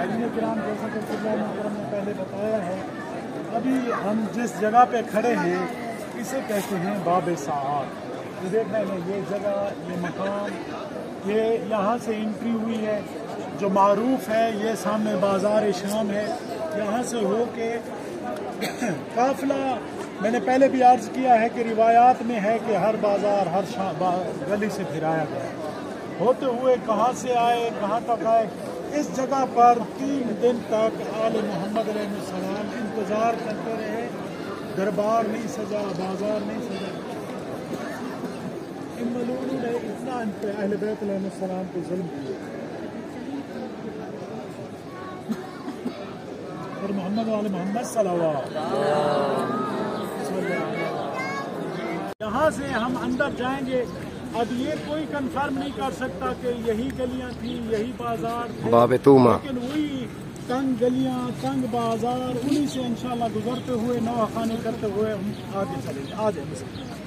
साहिरीन किराम, जैसा कि क़िबला मुहतरम ने पहले बताया है, अभी हम जिस जगह पे खड़े हैं इसे कहते हैं बाब साआत। ये देखना है, ये जगह, ये मकाम, ये यहाँ से एंट्री हुई है जो मारूफ है। ये सामने बाजार शाम है, यहाँ से हो के काफिला, मैंने पहले भी अर्ज किया है कि रिवायात में है कि हर बाजार, हर गली से फिराया गया। होते हुए कहाँ से आए, कहाँ तक आए, इस जगह पर 3 दिन तक आले मोहम्मद अलैहिस्सलाम इंतज़ार करते रहे। दरबार नहीं सजा, बाजार नहीं सजा। इन मलूनों ने इतना अहले बैत अलैहिस्सलाम को जुल्म किया और मोहम्मद वाले मोहम्मद सल्लल्लाहु यहाँ से हम अंदर जाएंगे। अब ये कोई कंफर्म नहीं कर सकता कि यही गलियां थी, यही बाजार थे, बाबे तूमा, लेकिन वही तंग गलियां, तंग बाजार, उन्हीं से इंशाल्लाह गुजरते हुए, नवाखानी करते हुए हम आगे चलेंगे। आ जाए।